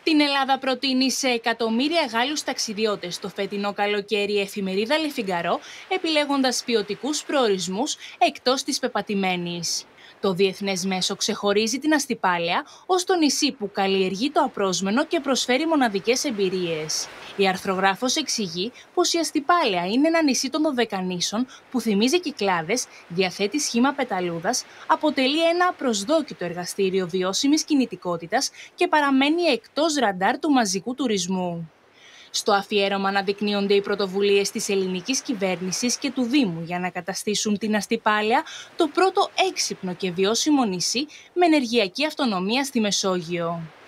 Την Ελλάδα προτείνει σε εκατομμύρια Γάλλους ταξιδιώτες το φετινό καλοκαίρι η εφημερίδα Le Figaro, επιλέγοντας ποιοτικούς προορισμούς εκτός της πεπατημένης. Το διεθνές μέσο ξεχωρίζει την Αστυπάλαια ως το νησί που καλλιεργεί το απρόσμενο και προσφέρει μοναδικές εμπειρίες. Η αρθρογράφος εξηγεί πως η Αστυπάλαια είναι ένα νησί των Δωδεκανήσων που θυμίζει Κυκλάδες, διαθέτει σχήμα πεταλούδας, αποτελεί ένα προσδόκητο εργαστήριο βιώσιμης κινητικότητας και παραμένει εκτός ραντάρ του μαζικού τουρισμού. Στο αφιέρωμα αναδεικνύονται οι πρωτοβουλίες της ελληνικής κυβέρνησης και του Δήμου για να καταστήσουν την Αστυπάλαια το πρώτο έξυπνο και βιώσιμο νησί με ενεργειακή αυτονομία στη Μεσόγειο.